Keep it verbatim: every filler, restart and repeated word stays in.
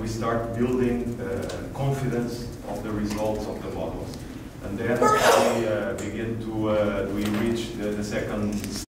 we start building uh, confidence of the results of the models. And then we uh, begin to, uh, we reach the, the second